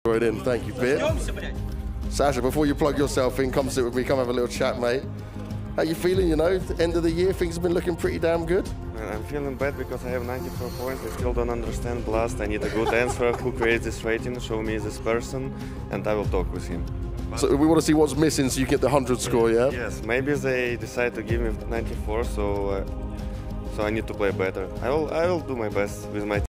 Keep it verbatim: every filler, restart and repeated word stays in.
Right in, thank you, Pit. Sasha, before you plug yourself in, come sit with me, come have a little chat, mate. How you feeling, you know? The end of the year, things have been looking pretty damn good. I'm feeling bad because I have ninety-four points. I still don't understand Blast. I need a good answer. Who creates this rating? Show me this person, and I will talk with him. But so we want to see what's missing so you get the one hundred score, yeah? Yes, maybe they decide to give me ninety-four, so uh, so I need to play better. I will I will do my best with my